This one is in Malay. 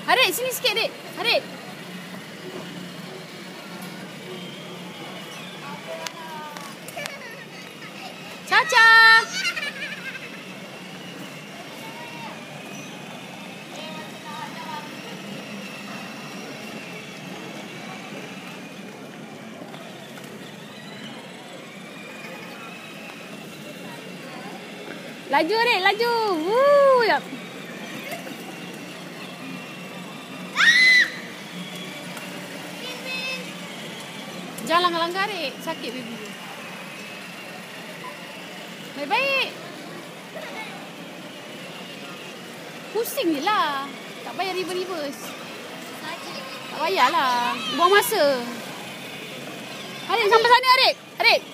Adik, sini sikit, Adik. Adik. Caca. Laju, Adik, laju. Woo, yap. Jangan langgar-langgar, Adik. Sakit baby. Baik-baik. Pusing je lah. Tak payah reverse. Tak payahlah. Buang masa. Adik, sampai sana, Adik. Adik.